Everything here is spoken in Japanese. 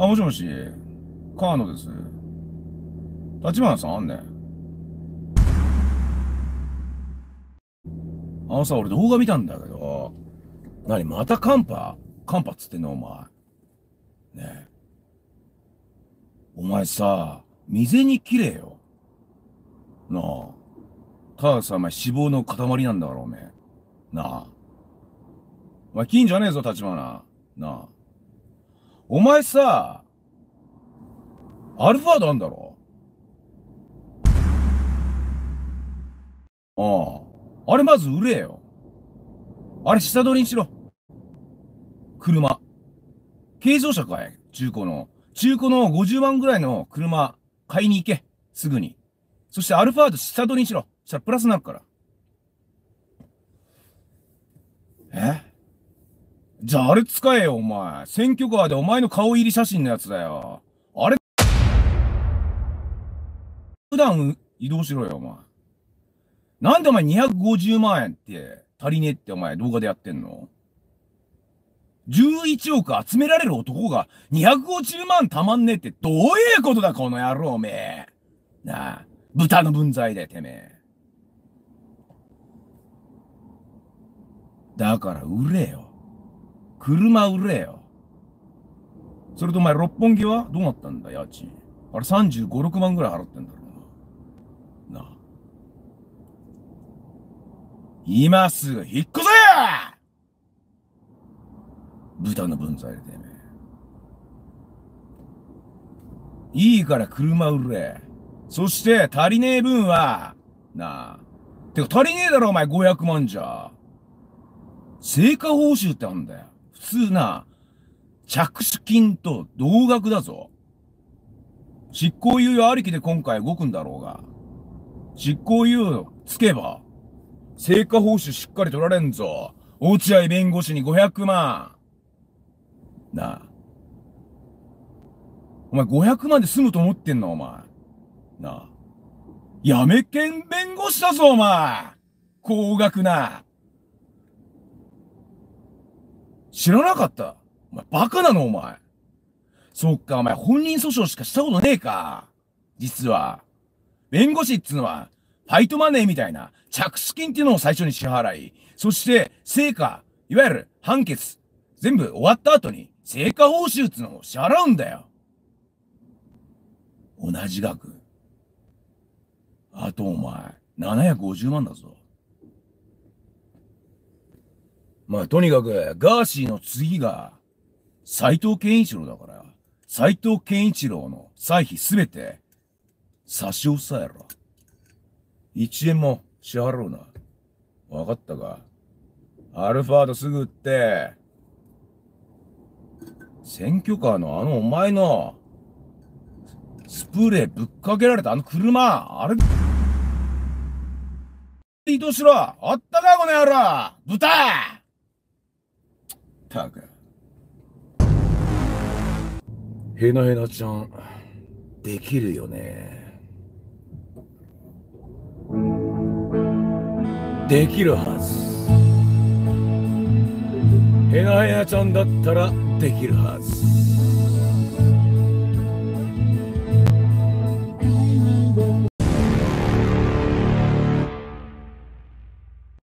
あ、もしもし、川野です。立花さんあんねん。あのさ、俺動画見たんだけど、何またカンパっつってんのお前。ねえ。お前さ、未に綺麗よ。なあ。たださ、お前脂肪の塊なんだから、おめえ。なあ。お前金じゃねえぞ、立花。なあ。お前さ、アルファードあんだろ？ああ。あれまず売れよ。あれ下取りにしろ。車。軽自動車かい中古の50万ぐらいの車買いに行け。すぐに。そしてアルファード下取りにしろ。そしたらプラスになるから。えじゃああれ使えよ、お前。選挙カーでお前の顔入り写真のやつだよ。あれ、普段移動しろよ、お前。なんでお前250万円って足りねえってお前動画でやってんの？ 11 億集められる男が250万たまんねえってどういうことだ、この野郎、おめえ。なあ、豚の分際で、てめえ。だから売れよ。車売れよ。それとお前六本木はどうなったんだ、家賃。あれ35、6万ぐらい払ってんだろうな。なあ。今すぐ引っ越せ！豚の分際でてめえ。いいから車売れ。そして足りねえ分は、なあ。てか足りねえだろお前500万じゃ。成果報酬ってあんだよ。普通な、着手金と同額だぞ。執行猶予ありきで今回動くんだろうが。執行猶予つけば、成果報酬しっかり取られんぞ。落合弁護士に500万。なあ。お前500万で済むと思ってんのお前。なあ。やめけん弁護士だぞお前。高額な。知らなかった？お前バカなのお前。そっかお前本人訴訟しかしたことねえか。実は。弁護士っつうのは、ファイトマネーみたいな着手金っていうのを最初に支払い、そして成果、いわゆる判決、全部終わった後に成果報酬っつうのを支払うんだよ。同じ額。あとお前、750万だぞ。まあとにかく、ガーシーの次が、斎藤健一郎だから、斎藤健一郎の歳費すべて差し押さえろ。1円も支払うな。わかったか？アルファードすぐ売って、選挙カーのお前の、スプレーぶっかけられた車、あれ、移動しろ！あったかこの野郎！豚！たく。へなへなちゃん、できるよね。できるはず。へなへなちゃんだったらできるはず。